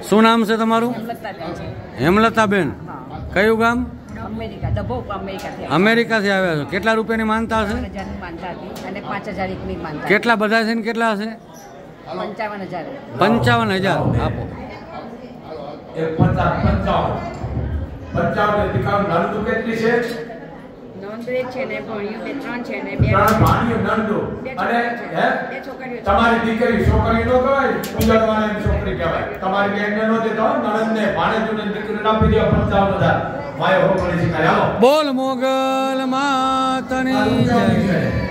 શું નામ છે તમારું? હેમલતાબેન. કયું ગામ? અમેરિકાથી આવ્યા છો. કેટલા રૂપિયાની માનતા હશે? કેટલા બધા છે ને કેટલા હશે? 55,000 આપો. 55 કેટલી છે? તમારી દીકરી છોકરી નો કહેવાય, ઉજળવાની છોકરી કહેવાય. તમારી બેનને નો દેતો નણંદને ભાણેજને દીકરી આપી દે 55,000. માય હોકળી શીખાય. હાલો બોલ મોગલ માતની જય.